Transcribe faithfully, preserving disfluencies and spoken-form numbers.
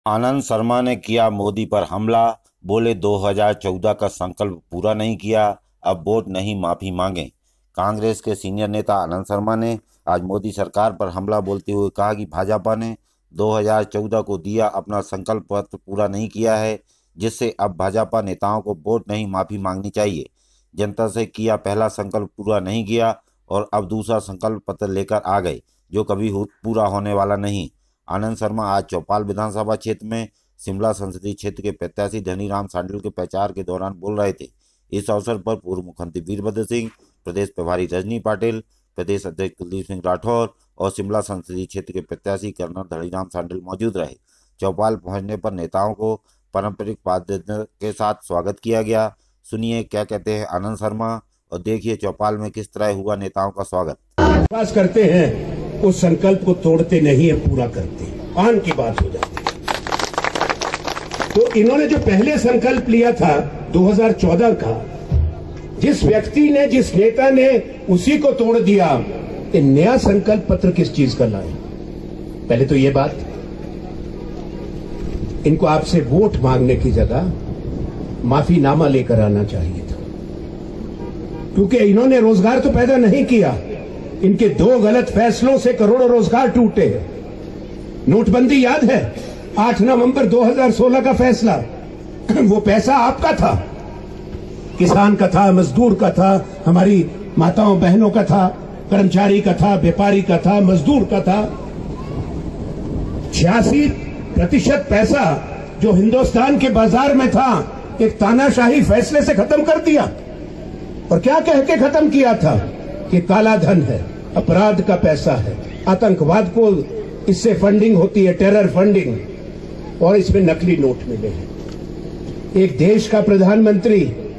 आनंद शर्मा ने किया मोदी पर हमला, बोले दो हज़ार चौदह का संकल्प पूरा नहीं किया, अब वोट नहीं माफी मांगे। कांग्रेस के सीनियर नेता आनंद शर्मा ने आज मोदी सरकार पर हमला बोलते हुए कहा कि भाजपा ने दो हज़ार चौदह को दिया अपना संकल्प पत्र पूरा नहीं किया है, जिससे अब भाजपा नेताओं को वोट नहीं माफी मांगनी चाहिए। जनता से किया पहला संकल्प पूरा नहीं किया और अब दूसरा संकल्प पत्र लेकर आ गए, जो कभी पूरा होने वाला नहीं। आनंद शर्मा आज चौपाल विधानसभा क्षेत्र में शिमला संसदीय क्षेत्र के प्रत्याशी धनीराम शांडिल के प्रचार के दौरान बोल रहे थे। इस अवसर पर पूर्व मुख्यमंत्री वीरभद्र सिंह, प्रदेश प्रभारी रजनी पाटिल, प्रदेश अध्यक्ष कुलदीप सिंह राठौर और शिमला संसदीय क्षेत्र के प्रत्याशी कर्नल धनीराम शांडिल मौजूद रहे। चौपाल पहुंचने पर नेताओं को पारंपरिक वाद्य के साथ स्वागत किया गया। सुनिए क्या कहते हैं आनंद शर्मा और देखिए चौपाल में किस तरह हुआ नेताओं का स्वागत। विश्वास करते हैं उस संकल्प को तोड़ते नहीं है, पूरा करते हैं, आन की बात हो जाती है। तो इन्होंने जो पहले संकल्प लिया था दो हज़ार चौदह का, जिस व्यक्ति ने, जिस नेता ने उसी को तोड़ दिया। ये नया संकल्प पत्र किस चीज का लाए? पहले तो ये बात, इनको आपसे वोट मांगने की जगह माफीनामा लेकर आना चाहिए था, क्योंकि इन्होंने रोजगार तो पैदा नहीं किया। इनके दो गलत फैसलों से करोड़ों रोजगार टूटे। नोटबंदी याद है, आठ नवंबर दो हज़ार सोलह का फैसला, वो पैसा आपका था, किसान का था, मजदूर का था, हमारी माताओं बहनों का था, कर्मचारी का था, व्यापारी का था, मजदूर का था। छियासी प्रतिशत पैसा जो हिंदुस्तान के बाजार में था, एक तानाशाही फैसले से खत्म कर दिया। और क्या कह के खत्म किया था कि काला धन है, अपराध का पैसा है, आतंकवाद को इससे फंडिंग होती है, टेरर फंडिंग, और इसमें नकली नोट मिले हैं। एक देश का प्रधानमंत्री